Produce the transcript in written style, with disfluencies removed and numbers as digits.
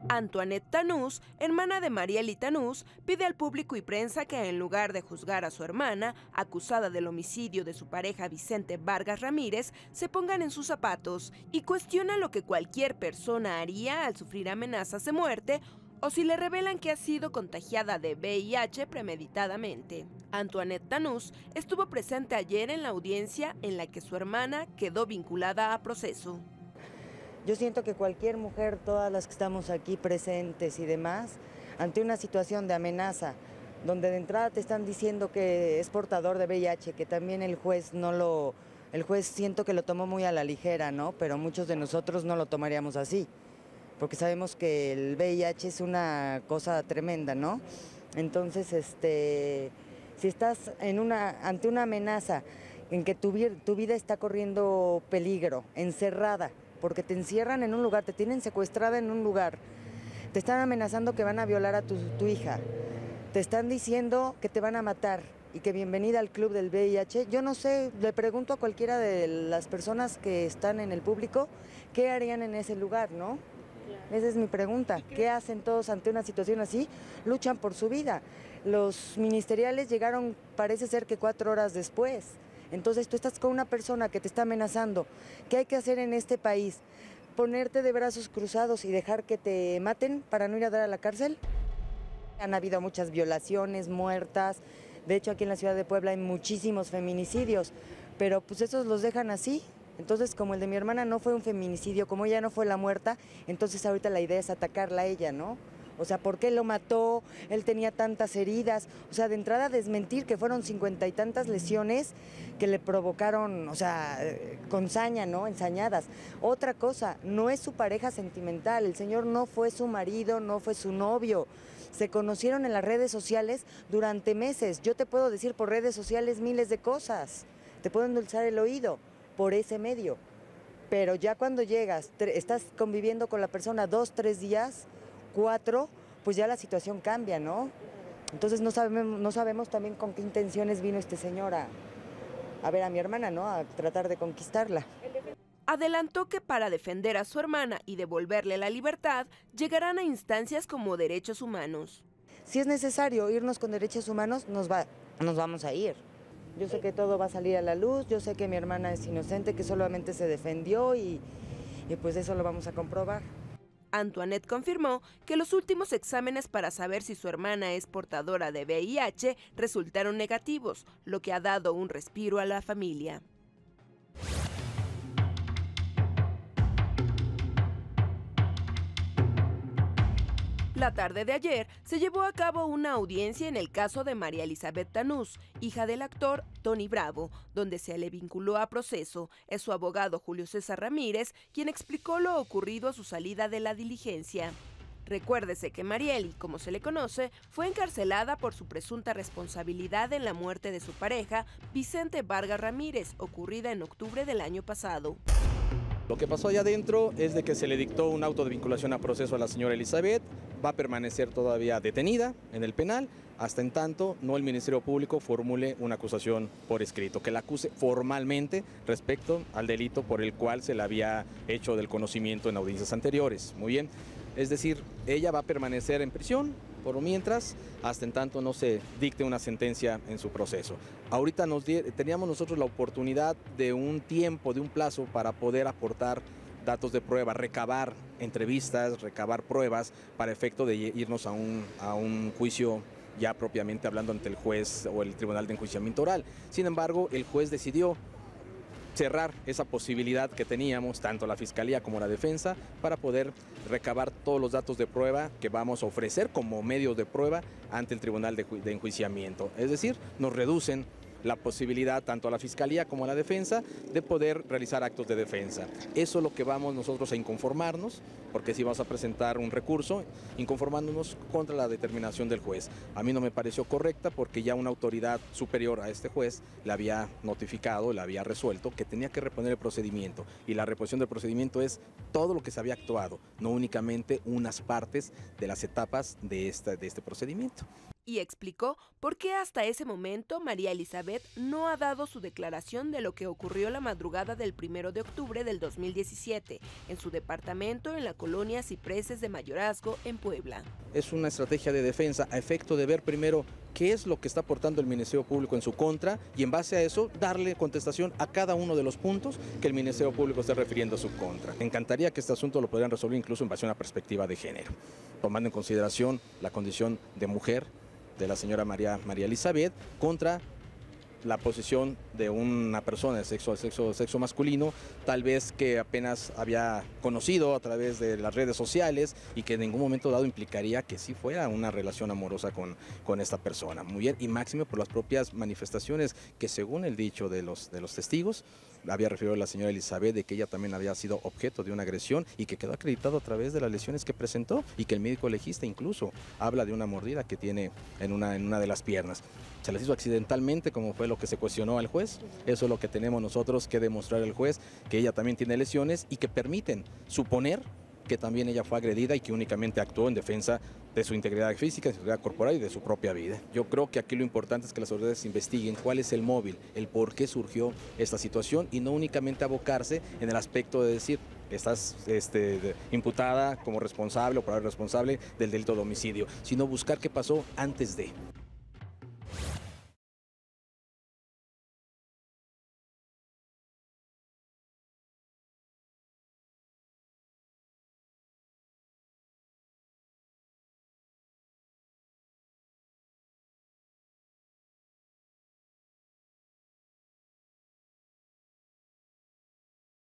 Antoinette Tanús, hermana de Mariely Tanús, pide al público y prensa que en lugar de juzgar a su hermana, acusada del homicidio de su pareja Vicente Vargas Ramírez, se pongan en sus zapatos y cuestiona lo que cualquier persona haría al sufrir amenazas de muerte o si le revelan que ha sido contagiada de VIH premeditadamente. Antoinette Tanús estuvo presente ayer en la audiencia en la que su hermana quedó vinculada a proceso. Yo siento que cualquier mujer, todas las que estamos aquí presentes y demás, ante una situación de amenaza, donde de entrada te están diciendo que es portador de VIH, que también el juez siento que lo tomó muy a la ligera, ¿no? Pero muchos de nosotros no lo tomaríamos así, porque sabemos que el VIH es una cosa tremenda, ¿no? Entonces, si estás ante una amenaza en que tu vida está corriendo peligro, encerrada, porque te encierran en un lugar, te tienen secuestrada en un lugar, te están amenazando que van a violar a tu hija, te están diciendo que te van a matar y que bienvenida al club del VIH. Yo no sé, le pregunto a cualquiera de las personas que están en el público, ¿qué harían en ese lugar, no? Esa es mi pregunta. ¿Qué hacen todos ante una situación así? Luchan por su vida. Los ministeriales llegaron, parece ser que 4 horas después. Entonces tú estás con una persona que te está amenazando. ¿Qué hay que hacer en este país? ¿Ponerte de brazos cruzados y dejar que te maten para no ir a dar a la cárcel? Han habido muchas violaciones, muertas. De hecho, aquí en la ciudad de Puebla hay muchísimos feminicidios, pero pues esos los dejan así. Entonces, como el de mi hermana no fue un feminicidio, como ella no fue la muerta, entonces ahorita la idea es atacarla a ella, ¿no? O sea, ¿por qué lo mató? Él tenía tantas heridas. O sea, de entrada desmentir que fueron 50 y tantas lesiones que le provocaron, o sea, con saña, ¿no? Ensañadas. Otra cosa, no es su pareja sentimental. El señor no fue su marido, no fue su novio. Se conocieron en las redes sociales durante meses. Yo te puedo decir por redes sociales miles de cosas. Te puedo endulzar el oído por ese medio. Pero ya cuando llegas, estás conviviendo con la persona 2, 3 días, 4, pues ya la situación cambia, ¿no? Entonces no sabemos también con qué intenciones vino este señor a ver a mi hermana, ¿no? A tratar de conquistarla. Adelantó que para defender a su hermana y devolverle la libertad, llegarán a instancias como derechos humanos. Si es necesario irnos con derechos humanos, nos vamos a ir. Yo sé que todo va a salir a la luz, yo sé que mi hermana es inocente, que solamente se defendió y pues eso lo vamos a comprobar. Antoinette confirmó que los últimos exámenes para saber si su hermana es portadora de VIH resultaron negativos, lo que ha dado un respiro a la familia. La tarde de ayer se llevó a cabo una audiencia en el caso de María Elizabeth Tanús, hija del actor Tony Bravo, donde se le vinculó a proceso. Es su abogado Julio César Ramírez quien explicó lo ocurrido a su salida de la diligencia. Recuérdese que Mariely, como se le conoce, fue encarcelada por su presunta responsabilidad en la muerte de su pareja, Vicente Vargas Ramírez, ocurrida en octubre del año pasado. Lo que pasó allá adentro es de que se le dictó un auto de vinculación a proceso a la señora Elizabeth, va a permanecer todavía detenida en el penal, hasta en tanto no el Ministerio Público formule una acusación por escrito, que la acuse formalmente respecto al delito por el cual se le había hecho del conocimiento en audiencias anteriores. Muy bien, es decir, ella va a permanecer en prisión por mientras, hasta en tanto no se dicte una sentencia en su proceso. Ahorita teníamos nosotros la oportunidad de un tiempo, de un plazo para poder aportar datos de prueba, recabar entrevistas, recabar pruebas para efecto de irnos a un juicio ya propiamente hablando ante el juez o el Tribunal de Enjuiciamiento Oral. Sin embargo, el juez decidió cerrar esa posibilidad que teníamos, tanto la Fiscalía como la Defensa, para poder recabar todos los datos de prueba que vamos a ofrecer como medios de prueba ante el Tribunal de Enjuiciamiento. Es decir, nos reducen la posibilidad tanto a la Fiscalía como a la Defensa de poder realizar actos de defensa. Eso es lo que vamos nosotros a inconformarnos, porque si vamos a presentar un recurso, inconformándonos contra la determinación del juez. A mí no me pareció correcta porque ya una autoridad superior a este juez le había notificado, le había resuelto que tenía que reponer el procedimiento, y la reposición del procedimiento es todo lo que se había actuado, no únicamente unas partes de las etapas de este procedimiento. y explicó por qué hasta ese momento María Elizabeth no ha dado su declaración de lo que ocurrió la madrugada del 1 de octubre del 2017 en su departamento en la colonia Cipreses de Mayorazgo, en Puebla. Es una estrategia de defensa a efecto de ver primero qué es lo que está aportando el Ministerio Público en su contra y en base a eso darle contestación a cada uno de los puntos que el Ministerio Público esté refiriendo a su contra. Me encantaría que este asunto lo pudieran resolver incluso en base a una perspectiva de género, tomando en consideración la condición de mujer de la señora María Elizabeth contra la posición de una persona de sexo masculino, tal vez que apenas había conocido a través de las redes sociales y que en ningún momento dado implicaría que sí fuera una relación amorosa con esta persona. Muy bien, y máximo por las propias manifestaciones que, según el dicho de los testigos, había referido la señora Elizabeth de que ella también había sido objeto de una agresión y que quedó acreditado a través de las lesiones que presentó y que el médico legista incluso habla de una mordida que tiene en una de las piernas. Se las hizo accidentalmente, como fue lo que se cuestionó al juez. Eso es lo que tenemos nosotros que demostrar al juez, que ella también tiene lesiones y que permiten suponer que también ella fue agredida y que únicamente actuó en defensa de su integridad física, de su integridad corporal y de su propia vida. Yo creo que aquí lo importante es que las autoridades investiguen cuál es el móvil, el por qué surgió esta situación y no únicamente abocarse en el aspecto de decir estás imputada como responsable o probable responsable del delito de homicidio, sino buscar qué pasó antes de.